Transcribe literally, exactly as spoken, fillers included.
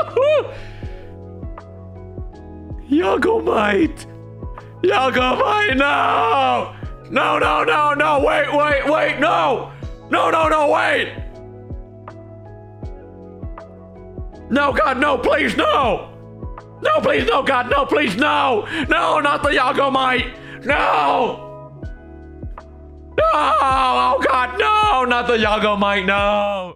Yagoomite! Yagoomite, no! No, no, no, no, wait, wait, wait, no! No, no, no, wait! No, God, no, please, no! No, please, no, God, no, please, no! No, not the Yagoomite! No! No! Oh, God, no! Not the Yagoomite, no!